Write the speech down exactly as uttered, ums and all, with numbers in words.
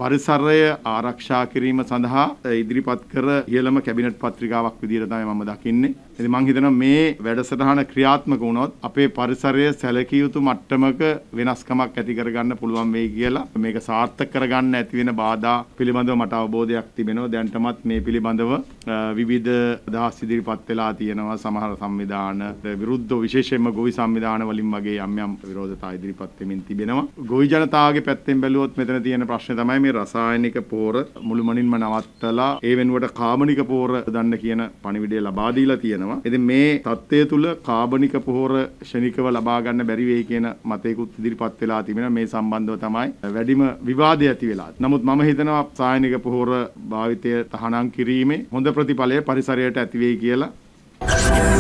පරිසරය ආරක්ෂා කිරීම සඳහා ඉදිරිපත් කර ඉහළම කැබිනට් පත්‍රිකාවක් විදිහට තමයි මම දකින්නේ. ඉතින් මම හිතනවා මේ වැඩසටහන ක්‍රියාත්මක වුණොත් අපේ පරිසරය සැලකිය යුතු මට්ටමක වෙනස්කමක් ඇති කරගන්න පුළුවන් වෙයි කියලා. මේක සාර්ථක කරගන්න ඇති වෙන බාධා පිළිබඳව මට අවබෝධයක් තිබෙනවා. දැන්ටමත් මේ පිළිබඳව විවිධ අදහස් ඉදිරිපත් වෙලා තියෙනවා. සමහර සංවිධාන විරුද්ධව විශේෂයෙන්ම ගොවි සංවිධාන වලින් වගේ යම් යම් විරෝධතා ඉදිරිපත් වෙමින් තිබෙනවා. ගොවි ජනතාවගේ පැත්තෙන් බැලුවොත් මෙතන තියෙන ප්‍රශ්නේ තමයි මේ රසායනික පෝර මුළුමනින්ම නවත්තලා ඒ වෙනුවට කාබනික පෝර දන්න කියන පණිවිඩය ලබා දීලා තියෙනවා. ඉතින් මේ தත්ත්වය තුල කාබනික පොහොර ශනිකව ලබා ගන්න බැරි වෙයි කියන මතයකුත් ඉදිරිපත් වෙලා තිබෙනවා. මේ සම්බන්ධව තමයි වැඩිම විවාදය ඇති වෙලා. නමුත් මම හිතනවා රසායනික පොහොර භාවිතය තහනම් කිරීමේ හොඳ ප්‍රතිඵලය පරිසරයට ඇති වෙයි කියලා.